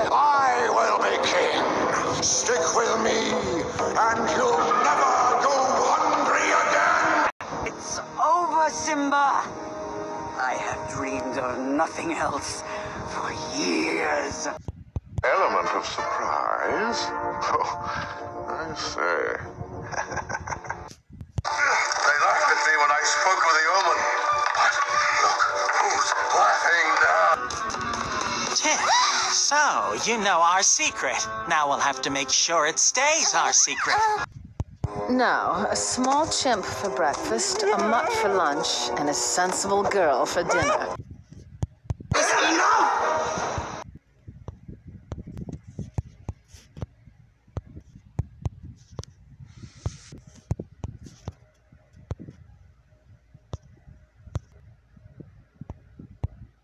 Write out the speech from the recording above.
I will be king. Stick with me, and you'll never go hungry again. It's over, Simba. I have dreamed of nothing else for years. Element of surprise? Oh, I say. They laughed at me when I spoke with the omen. But look, who's laughing now? So, you know our secret. Now we'll have to make sure it stays our secret. No, a small chimp for breakfast, a mutt for lunch, and a sensible girl for dinner.